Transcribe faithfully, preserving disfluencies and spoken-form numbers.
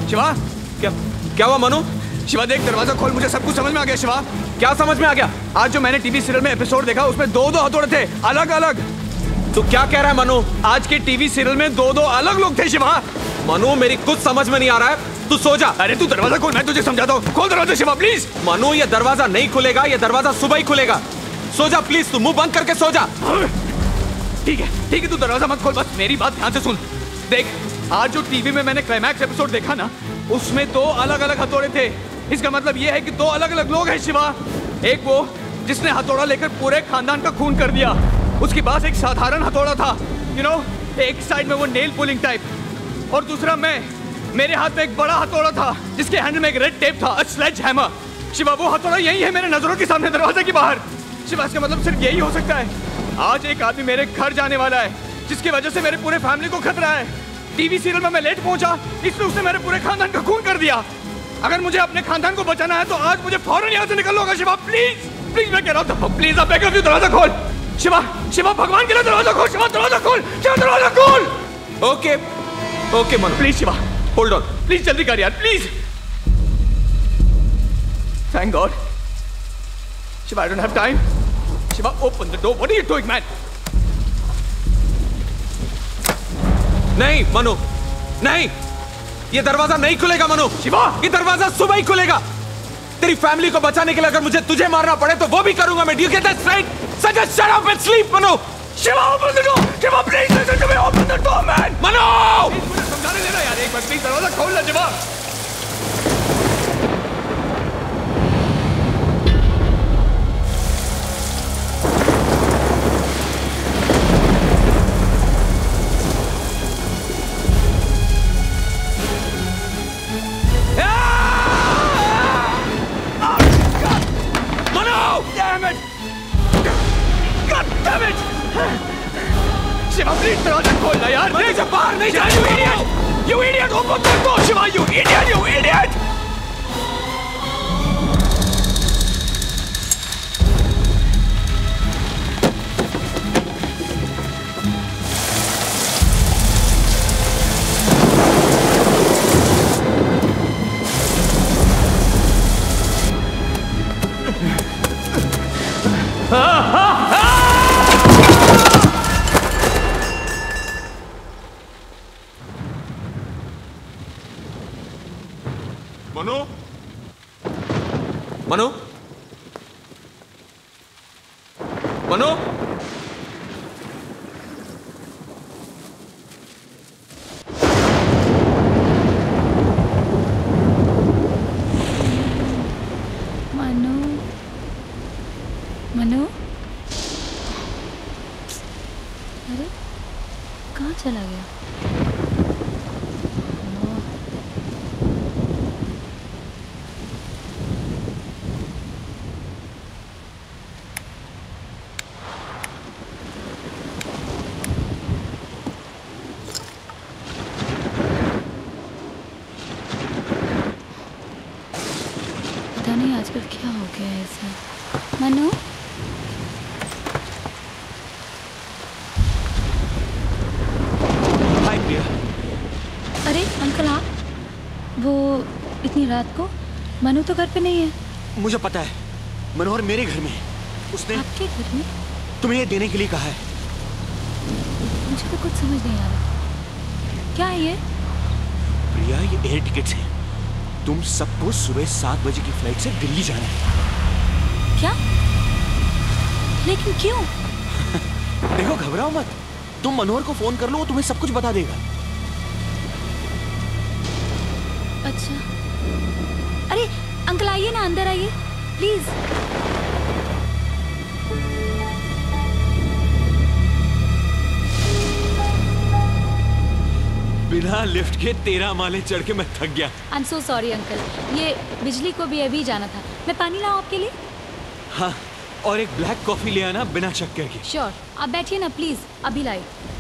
शिवा, क्या क्या हुआ मनु? शिवा देख, दरवाजा खोल, मुझे सब कुछ समझ में आ गया। शिवा, क्या समझ में आ गया? आज जो मैंने टीवी सीरियल में एपिसोड देखा उसमें दो दो हथौड़े थे, अलग अलग। तू क्या कह रहा है मनु? आज के टीवी सीरियल में दो दो अलग लोग थे शिवा। मनु मेरी कुछ समझ में नहीं आ रहा है, तू सो जा। अरे तू दरवाजा खोल, मैं तुझे समझाता हूँ। खोल दरवाजा शिवा प्लीज। मनु ये दरवाजा नहीं खुलेगा, ये दरवाजा सुबह ही खुलेगा। सो जा प्लीज, तू मुंह बंद करके सो जा। ठीक है ठीक है, तू दरवाजा मत खोल, बस मेरी बात ध्यान से सुन। देख, आज जो टीवी में मैंने क्लाइमैक्स एपिसोड देखा ना, उसमें दो अलग अलग हथौड़े थे। इसका मतलब ये है कि दो अलग अलग लोग हैं शिवा। एक वो जिसने हथौड़ा लेकर पूरे खानदान का खून कर दिया, उसके पास एक साधारण हथौड़ा था, यू नो, एक साइड में वो नेल पुलिंग टाइप, और दूसरा मैं, मेरे हाथ में एक बड़ा हथौड़ा था जिसके हैंडल में एक रेड टेप था, स्लेज हैमर। शिवा वो हथौड़ा यही है मेरे नजरों के सामने दरवाजे के बाहर। शिवा इसका मतलब सिर्फ यही हो सकता है, आज एक आदमी मेरे घर जाने वाला है जिसकी वजह से मेरे पूरे फैमिली को खतरा है। टीवी सीरियल में मैं लेट पहुंचा, इसलिए उसने मेरे पूरे खानदान का खून कर दिया। अगर मुझे अपने खानदान को बचाना है तो आज मुझे फौरन यहाँ से निकलना होगा शिवा, प्लीज प्लीज, मैं कह रहा हूँ प्लीज, आप बैक अप, दरवाजा खोल शिवा। शिवा भगवान के लिए दरवाजा खोल शिवा, दरवाजा खोल शिवा, दरवाजा खोल। Okay okay Manu, please Shiva, hold on, please जल्दी कर यार, please. Thank God. Shiva, I don't have time. Shiva, open the door, what are you doing man? नहीं मनु, नहीं, ये दरवाजा नहीं खुलेगा मनु। शिवा, ये दरवाजा सुबह ही खुलेगा। तेरी फैमिली को बचाने के लिए अगर मुझे तुझे मारना पड़े तो वो भी करूंगा मैं। Do you get that straight? So just shut up and sleep, Manu. Shiva, open the door. Shiva, please listen to me. Open the door, man. Manu! मुझे समझाने देना यार एक बार, प्लीज दरवाजा खोल ना शिवा। शिवा प्लीज दरवाजा खोलना यार, मैं तुझे बाहर नहीं जाने you idiot, you idiot, open the door Shiva, you idiot, you idiot। Manu, Manu, Manu, Manu, Manu, अरे कहाँ चला गया? पता नहीं आजकल क्या हो गया है ऐसा। मनु, हाय प्रिया। अरे अंकल आप, वो इतनी रात को? मनु तो घर पे नहीं है। मुझे पता है, मनोहर मेरे घर में है। उसने आपके घर में? तुम्हें ये देने के लिए कहा है। मुझे तो कुछ समझ नहीं आ रहा, क्या है ये? प्रिया, ये एयर टिकट्स हैं। तुम सबको सुबह सात बजे की फ्लाइट से दिल्ली जाना है। क्या? लेकिन क्यों? देखो, घबराओ मत, तुम मनोहर को फोन कर लो, वो तुम्हें सब कुछ बता देगा। अच्छा, अरे अंकल आइए ना, अंदर आइए प्लीज। बिना लिफ्ट के तेरह माले चढ़ के मैं थक गया। I am so sorry uncle, ये बिजली को भी अभी जाना था। मैं पानी लाऊं आपके लिए? हाँ, और एक ब्लैक कॉफी ले आना बिना शक्कर के। श्योर, आप बैठिए ना प्लीज, अभी लाई।